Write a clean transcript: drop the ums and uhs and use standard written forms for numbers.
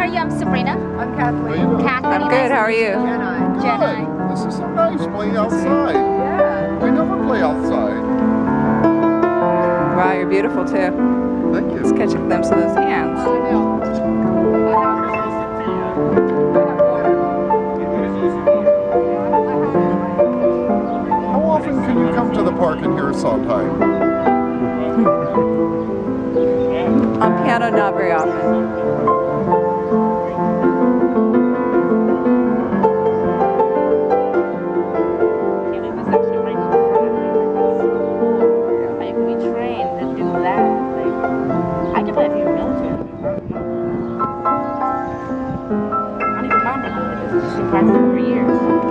you? I'm Sabrina. I'm Kathleen. Kathleen. I'm good. How are you? Jenna. Jenna. This is so nice playing outside. Yeah. We never play outside. Wow, you're beautiful too. Thank Let's you. catch a glimpse of those hands. How often can you come to the park and hear Sondheim? On piano, not very often. I could play if you were military. I don't even mind doing it. This has been practicing for years.